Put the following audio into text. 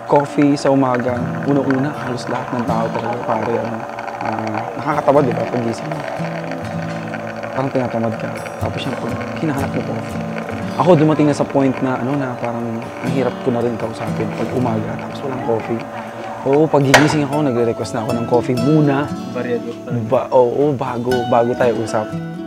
Coffee sa umaga, una-una, halos lahat ng tao talaga, pare, nakakatamad, di ba, pag-gising mo. Parang tinatamad ka. Tapos siyempre, hinahanap mo coffee. Ako, dumating na sa point na, na parang ang hirap ko na rin kausapin pag umaga, tapos walang coffee. Oo, pag gigising ako, nagre-request na ako ng coffee muna. Variado pa. Oo, bago tayo usap.